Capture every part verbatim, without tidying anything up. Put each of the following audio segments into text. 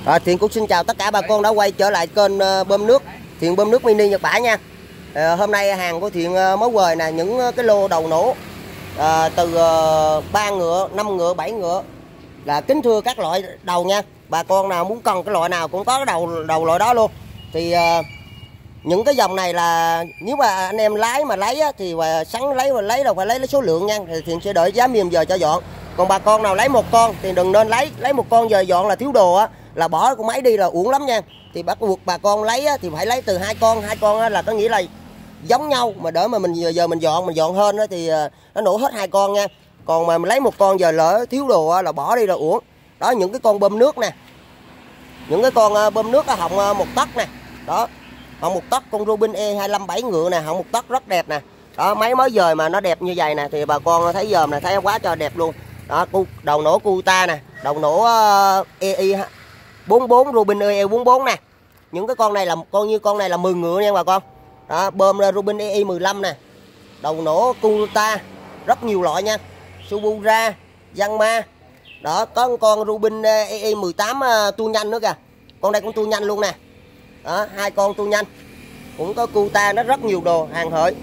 À, Thiện cũng xin chào tất cả bà con đã quay trở lại kênh uh, bơm nước Thiện bơm nước mini Nhật Bản nha. À, hôm nay hàng của Thiện uh, mới về nè, những uh, cái lô đầu nổ uh, từ uh, ba ngựa, năm ngựa, bảy ngựa, là kính thưa các loại đầu nha. Bà con nào muốn cần cái loại nào cũng có cái đầu đầu loại đó luôn. Thì uh, những cái dòng này là nếu mà anh em lái mà lấy á, thì mà sắn lấy mà lấy đâu phải lấy lấy số lượng nha, thì Thiện sẽ đợi giá mềm giờ cho dọn. Còn bà con nào lấy một con thì đừng nên lấy lấy một con giờ dọn là thiếu đồ á, là bỏ con máy đi là uổng lắm nha. Thì bắt buộc bà con lấy á, thì phải lấy từ hai con hai con á, là có nghĩa là giống nhau, mà đỡ mà mình giờ, giờ mình dọn mình dọn hơn đó thì nó nổ hết hai con nha. Còn mà mình lấy một con giờ lỡ thiếu đồ á, là bỏ đi là uổng. Đó, những cái con bơm nước nè, những cái con bơm nước họng một tấc nè, đó họng một tấc, con Robin E hai lăm bảy ngựa nè, họng một tấc rất đẹp nè. Đó, máy mới dời mà nó đẹp như vậy nè, thì bà con thấy dòm này thấy quá cho đẹp luôn. Đó, đầu nổ Cuta nè, đầu nổ uh, E I bốn bốn, Robin E I bốn bốn nè. Những cái con này là con như con này là mười ngựa nha bà con. Đó, bơm Robin E I mười lăm nè, đầu nổ Cuta rất nhiều loại nha, Subura, Yanma. Đó, có con Robin E I mười tám uh, tua nhanh nữa kìa, con đây cũng tua nhanh luôn nè. Đó, hai con tua nhanh, cũng có Cuta, nó rất nhiều đồ hàng hợi.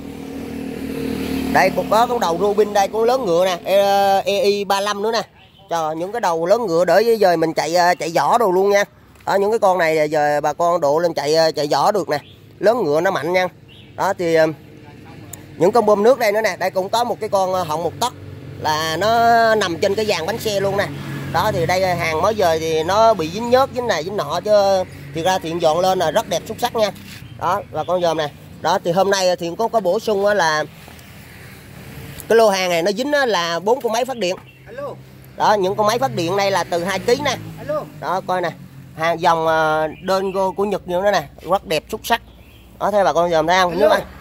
Đây cũng có con đầu Robin đây cũng lớn ngựa nè, E I ba lăm nữa nè. Trời, những cái đầu lớn ngựa đỡ với giờ mình chạy chạy vỏ đồ luôn nha. Đó, những cái con này giờ bà con độ lên chạy chạy vỏ được nè, lớn ngựa nó mạnh nha. Đó thì những con bơm nước đây nữa nè, đây cũng có một cái con họng một tấc là nó nằm trên cái dàn bánh xe luôn nè. Đó thì đây hàng mới giờ thì nó bị dính nhớt dính này dính nọ, chứ thiệt ra Thiện dọn lên là rất đẹp xuất sắc nha. Đó và con dòm nè. Đó thì hôm nay Thiện có có bổ sung là cái lô hàng này nó dính là bốn con máy phát điện. Đó, những con máy phát điện này là từ hai ki lô gam nè. Đó coi nè, hàng dòng đơn go của Nhật như thế nè, rất đẹp xuất sắc. Đó thấy bà con dòm thấy không? Nước này.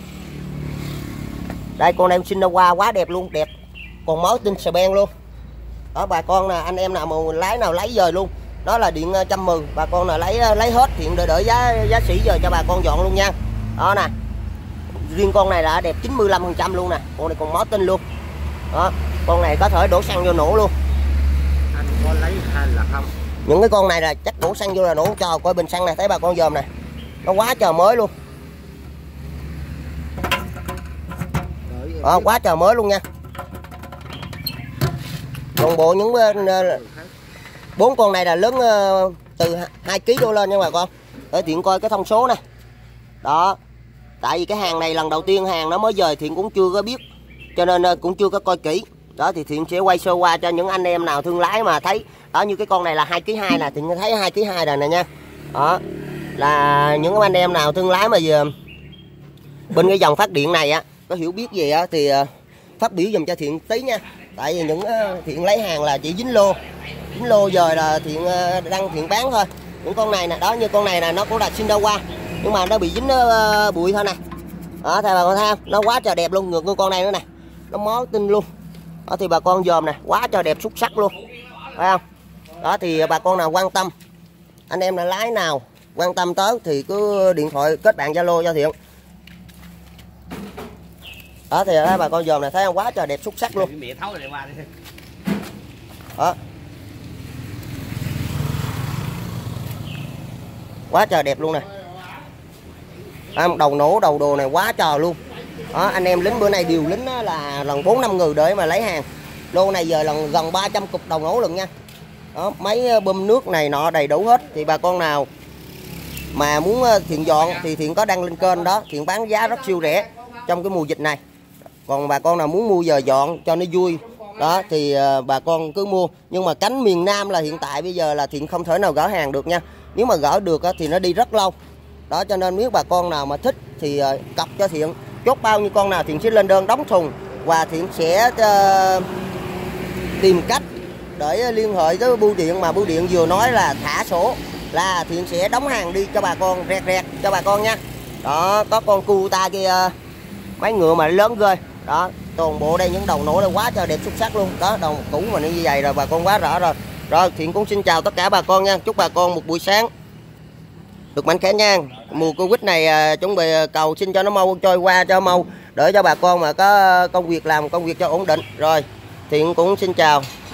Đây con em xin qua quá đẹp luôn, đẹp. Còn máu tinh sờ ben luôn. Đó bà con nè, anh em nào mà lái nào lấy giờ luôn. Đó là điện trăm mười, bà con nào lấy lấy hết Thiện đợi đợi giá giá sỉ giờ cho bà con dọn luôn nha. Đó nè. Riêng con này là đẹp chín mươi lăm phần trăm luôn nè, con này còn máu tinh luôn. Đó, con này có thể đổ xăng vô nổ luôn. Anh có lấy hay là không? Những cái con này là chắc đổ xăng vô là nổ. Cho coi bình xăng này, thấy bà con dòm nè, nó quá trời mới luôn. Đó, quá trời mới luôn nha. Toàn bộ những bốn con này là lớn từ hai ki lô gam đổ lên nha bà con. Để Thiện coi cái thông số này. Đó, tại vì cái hàng này lần đầu tiên hàng nó mới về Thiện cũng chưa có biết, cho nên cũng chưa có coi kỹ. Đó thì Thiện sẽ quay sơ qua cho những anh em nào thương lái mà thấy. Đó, như cái con này là hai ki lô gam hai nè, Thiện thấy hai ki lô gam hai rồi nè nha. Đó là những anh em nào thương lái mà giờ bên cái dòng phát điện này á có hiểu biết gì á thì phát biểu dùm cho Thiện tí nha. Tại vì những Thiện lấy hàng là chỉ dính lô, dính lô giờ là Thiện đăng Thiện bán thôi. Những con này nè, đó như con này nè, nó cũng là Shindawa nhưng mà nó bị dính uh, bụi thôi nè. Đó thì bà con thấy không, nó quá trời đẹp luôn. Ngược con con này nữa nè, nó máu tinh luôn. Đó thì bà con dòm nè, quá trời đẹp xuất sắc luôn, phải không? Đó thì bà con nào quan tâm, anh em là lái nào quan tâm tới thì cứ điện thoại kết bạn Zalo cho Thiện. Đó thì đó, bà con dòm này thấy không, quá trời đẹp xuất sắc luôn. Đó, quá trời đẹp luôn nè. Đầu nổ đầu đồ này quá trời luôn. Đó, anh em lính bữa nay điều lính là lần bốn năm người để mà lấy hàng. Lô này giờ lần gần ba trăm cục đầu nổ lần nha. Đó, máy bơm nước này nọ đầy đủ hết. Thì bà con nào mà muốn Thiện dọn thì Thiện có đăng lên kênh đó, Thiện bán giá rất siêu rẻ trong cái mùa dịch này. Còn bà con nào muốn mua giờ dọn cho nó vui đó thì bà con cứ mua. Nhưng mà cánh miền Nam là hiện tại bây giờ là Thiện không thể nào gỡ hàng được nha. Nếu mà gỡ được thì nó đi rất lâu. Đó cho nên nếu bà con nào mà thích thì cọc cho Thiện, chốt bao nhiêu con nào Thiện sẽ lên đơn đóng thùng, và Thiện sẽ uh, tìm cách để liên hệ với bưu điện, mà bưu điện vừa nói là thả sổ là Thiện sẽ đóng hàng đi cho bà con rẹt rẹt cho bà con nha. Đó, có con Cuta kia mấy ngựa mà lớn ghê. Đó, toàn bộ đây những đầu nổ đây quá trời đẹp xuất sắc luôn. Đó, đầu cũ mà như vậy rồi bà con quá rõ rồi. Rồi Thiện cũng xin chào tất cả bà con nha. Chúc bà con một buổi sáng được mạnh khỏe nha. Mùa Covid này chuẩn bị cầu xin cho nó mau trôi qua cho mau, để cho bà con mà có công việc làm, công việc cho ổn định. Rồi Thiện cũng xin chào.